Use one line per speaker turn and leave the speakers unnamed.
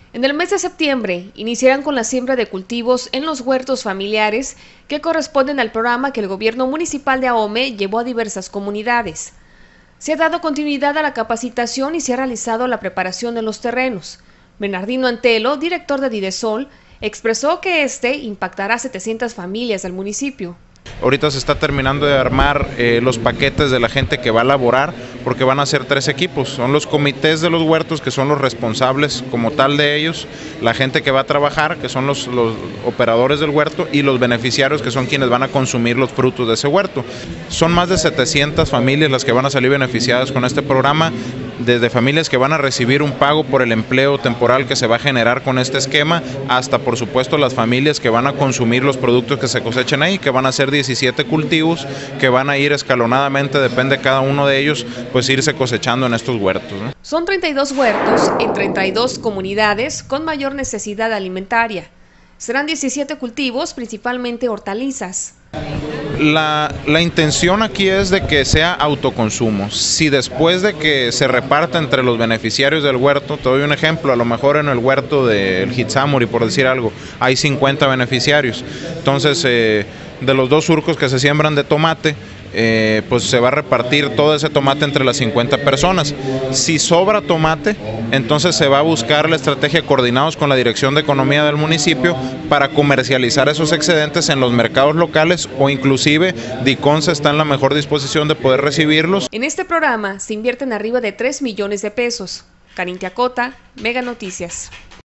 En el mes de septiembre iniciarán con la siembra de cultivos en los huertos familiares que corresponden al programa que el gobierno municipal de Ahome llevó a diversas comunidades. Se ha dado continuidad a la capacitación y se ha realizado la preparación de los terrenos. Bernardino Antelo, director de Didesol, expresó que este impactará a 700 familias del municipio.
Ahorita se está terminando de armar los paquetes de la gente que va a laborar, porque van a ser 3 equipos. Son los comités de los huertos, que son los responsables como tal de ellos, la gente que va a trabajar, que son los operadores del huerto, y los beneficiarios, que son quienes van a consumir los frutos de ese huerto. Son más de 700 familias las que van a salir beneficiadas con este programa, desde familias que van a recibir un pago por el empleo temporal que se va a generar con este esquema, hasta por supuesto las familias que van a consumir los productos que se cosechen ahí, que van a ser 17 cultivos que van a ir escalonadamente, depende de cada uno de ellos, pues irse cosechando en estos huertos, ¿no?
Son 32 huertos en 32 comunidades con mayor necesidad alimentaria. Serán 17 cultivos, principalmente hortalizas.
La intención aquí es de que sea autoconsumo. Si después de que se reparta entre los beneficiarios del huerto, te doy un ejemplo, a lo mejor en el huerto del Hitsamuri, por decir algo, hay 50 beneficiarios. Entonces, de los 2 surcos que se siembran de tomate, pues se va a repartir todo ese tomate entre las 50 personas. Si sobra tomate, entonces se va a buscar la estrategia coordinados con la Dirección de Economía del municipio para comercializar esos excedentes en los mercados locales, o inclusive Diconsa está en la mejor disposición de poder recibirlos.
En este programa se invierten arriba de 3 millones de pesos. Karin Tiacota, Mega Noticias.